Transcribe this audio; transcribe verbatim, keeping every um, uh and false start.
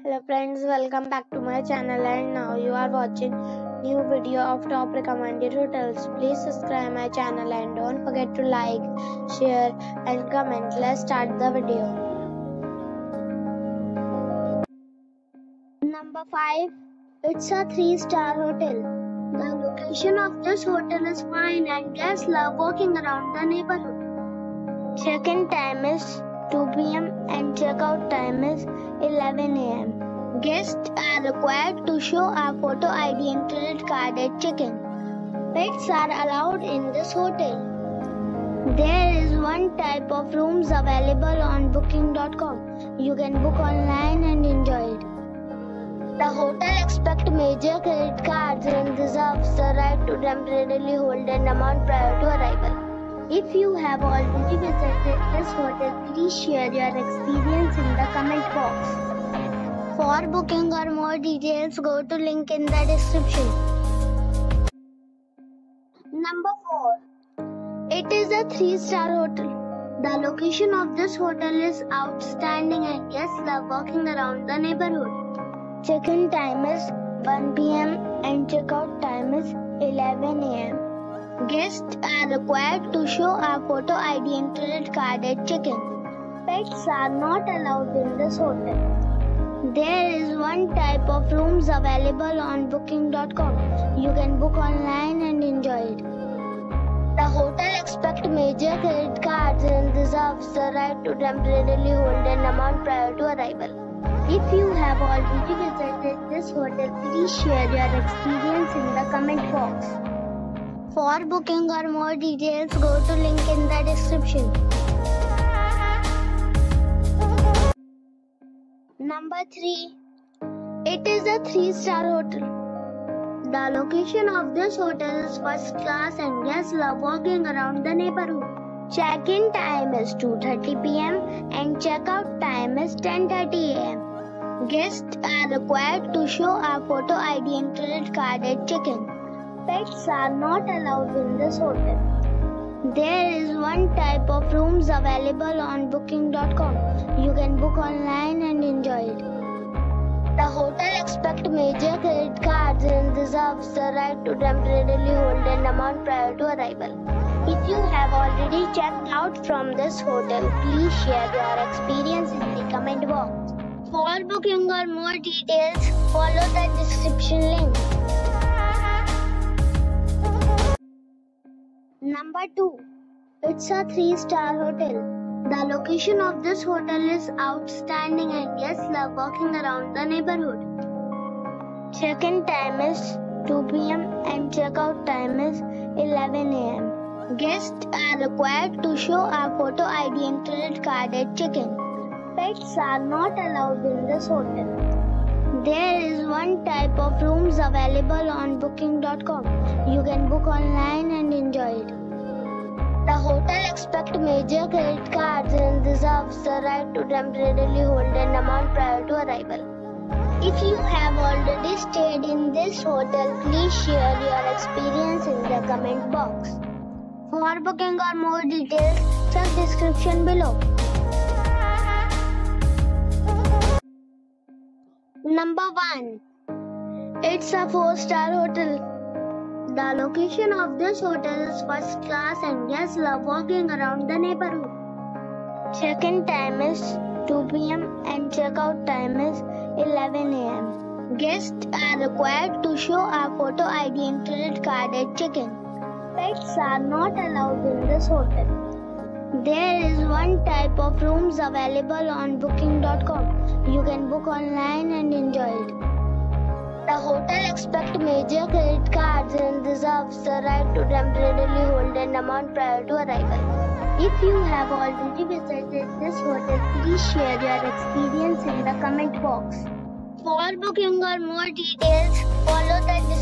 Hello friends, welcome back to my channel, and now you are watching new video of top recommended hotels. Please subscribe my channel and don't forget to like, share and comment. Let's start the video. Number five. It's a three star hotel. The location of this hotel is fine and guests love walking around the neighborhood. Check-in time is two p m and check-out time is eleven a m Guests are required to show a photo I D and credit card at check-in. Pets are allowed in this hotel. There is one type of rooms available on booking dot com. You can book online and enjoy it. The hotel accepts major credit cards and reserves the right to temporarily hold an amount prior to arrival. If you have already visited this hotel, please share your experience in the comment box. For booking or more details, go to link in the description. Number four. It is a three star hotel. The location of this hotel is outstanding and guests love walking around the neighborhood. Check-in time is one p m and check-out time is eleven a m Guests are required to show a photo I D and credit card at check-in. Pets are not allowed in this hotel. There is one type of rooms available on booking dot com. You can book online and enjoy it. The hotel accepts major credit cards and reserves the right to temporarily hold an amount prior to arrival. If you have already visited this hotel, please share your experience in the comment box. For booking or more details, go to link in the description. Number three. It is a three star hotel. The location of this hotel is first class and guests love walking around the neighborhood. Check-in time is two thirty p m and check-out time is ten thirty a m Guests are required to show a photo I D and credit card at check-in. Pets are not allowed in this hotel. There is one type of rooms available on booking dot com. You can book online and enjoy it. The hotel accepts major credit cards and reserves the right to temporarily hold an amount prior to arrival. If you have already checked out from this hotel, please share your experience in the comment box. For booking or more details, follow the description link. Number two. It's a three star hotel. The location of this hotel is outstanding and guests love walking around the neighborhood. Check-in time is two p m and check-out time is eleven a m Guests are required to show a photo I D and credit card at check-in. Pets are not allowed in this hotel. There is one type of rooms available on booking dot com. You can book online and enjoy it. The hotel accepts major credit cards and reserves the right to temporarily hold an amount prior to arrival. If you have already stayed in this hotel, please share your experience in the comment box. For booking or more details, check description below. Number one. It's a four star hotel. The location of this hotel is first class and guests love walking around the neighborhood. Check-in time is two p m and check-out time is eleven a m Guests are required to show a photo I D and credit card at check-in. Pets are not allowed in this hotel. There is one type of rooms available on booking dot com. You can book online and enjoy it. The hotel accepts major credit cards and reserves the right to temporarily hold an amount prior to arrival. If you have already visited this hotel, please share your experience in the comment box. For booking or more details, follow the